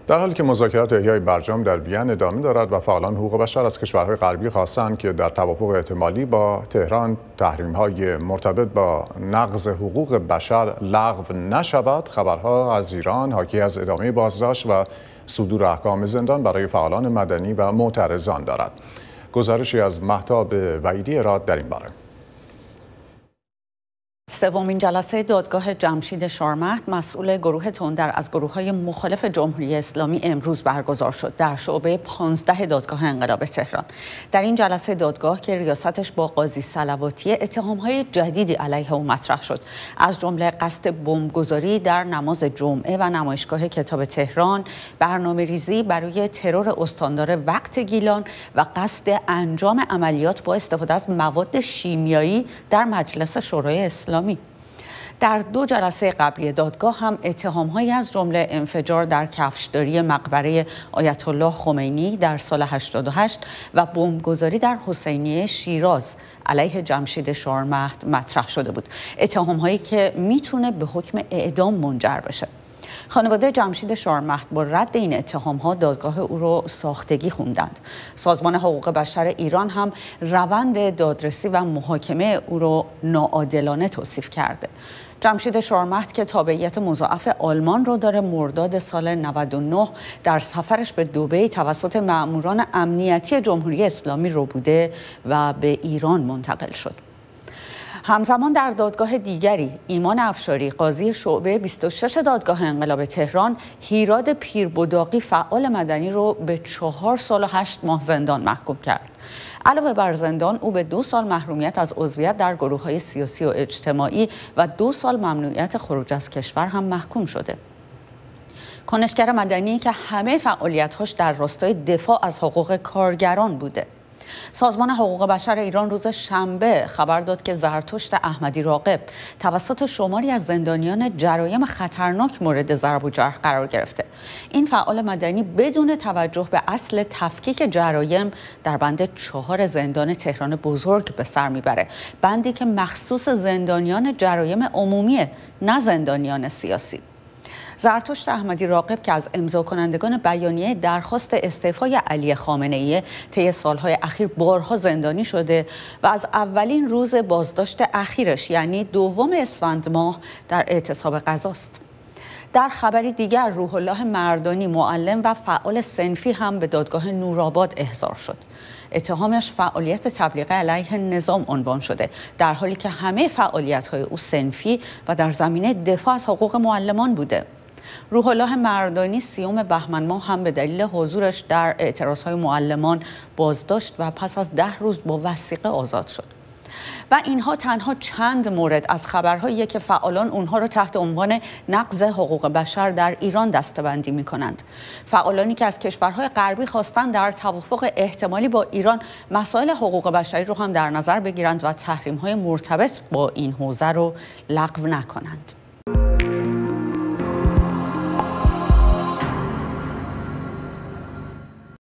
در حالی که مذاکرات احیای برجام در وین ادامه دارد و فعالان حقوق بشر از کشورهای غربی خواستند که در توافق احتمالی با تهران تحریم‌های مرتبط با نقض حقوق بشر لغو نشود، خبرها از ایران حاکی از ادامه بازداشت و صدور احکام زندان برای فعالان مدنی و معترضان دارد. گزارشی از مهتاب وحیدی اراد در این باره. سومین جلسه دادگاه جمشید شارمهد مسئول گروه تندر از گروه‌های مخالف جمهوری اسلامی امروز برگزار شد در شعبه 15 دادگاه انقلاب تهران. در این جلسه دادگاه که ریاستش با قاضی صلواتی اتهام‌های جدیدی علیه او مطرح شد، از جمله قصد بمبگذاری در نماز جمعه و نمایشگاه کتاب تهران، برنامه‌ریزی برای ترور استاندار وقت گیلان و قصد انجام عملیات با استفاده از مواد شیمیایی در مجلس شورای اسلامی. در دو جلسه قبلی دادگاه هم اتهام‌هایی از جمله انفجار در کفشداری مقبره آیت الله خمینی در سال 88 و بمبگذاری در حسینیه شیراز علیه جمشید شارمهد مطرح شده بود. اتهام‌هایی که میتونه به حکم اعدام منجر بشه. خانواده جمشید شارمهد با رد این اتهام‌ها دادگاه او را ساختگی خوندند. سازمان حقوق بشر ایران هم روند دادرسی و محاکمه او را ناعادلانه توصیف کرده. جمشید شارمهد که تابعیت مضاعف آلمان رو داره، مرداد سال 99 در سفرش به دبی توسط مأموران امنیتی جمهوری اسلامی رو بوده و به ایران منتقل شد. همزمان در دادگاه دیگری ایمان افشاری قاضی شعبه 26 دادگاه انقلاب تهران هیراد پیربداقی فعال مدنی رو به 4 سال و 8 ماه زندان محکوم کرد. علاوه بر زندان او به 2 سال محرومیت از عضویت در گروه‌های سیاسی و اجتماعی و 2 سال ممنوعیت خروج از کشور هم محکوم شده. کنشگر مدنی که همه فعالیت‌هاش در راستای دفاع از حقوق کارگران بوده. سازمان حقوق بشر ایران روز شنبه خبر داد که زرتشت احمدی راغب توسط شماری از زندانیان جرایم خطرناک مورد ضرب و جرح قرار گرفته. این فعال مدنی بدون توجه به اصل تفکیک جرایم در بند 4 زندان تهران بزرگ به سر میبره، بندی که مخصوص زندانیان جرایم عمومیه، نه زندانیان سیاسی. زرتشت احمدی راغب که از امضا کنندگان بیانیه درخواست استعفای علی خامنه‌ای طی سالهای اخیر بارها زندانی شده و از اولین روز بازداشت اخیرش یعنی 2 اسفند ماه در اعتصاب غذاست. در خبری دیگر روح الله مردانی معلم و فعال صنفی هم به دادگاه نورآباد احضار شد. اتهامش فعالیت تبلیغ علیه نظام عنوان شده، در حالی که همه فعالیت‌های او صنفی و در زمینه دفاع از حقوق معلمان بوده. روح الله مردانی 30 بهمن ماه هم به دلیل حضورش در اعتراضهای معلمان بازداشت و پس از 10 روز با وثیقه آزاد شد. و اینها تنها چند مورد از خبرهایی که فعالان اونها رو تحت عنوان نقض حقوق بشر در ایران دسته‌بندی می‌کنند. فعالانی که از کشورهای غربی خواستند در توافق احتمالی با ایران مسائل حقوق بشری رو هم در نظر بگیرند و تحریم‌های مرتبط با این حوزه رو لغو نکنند.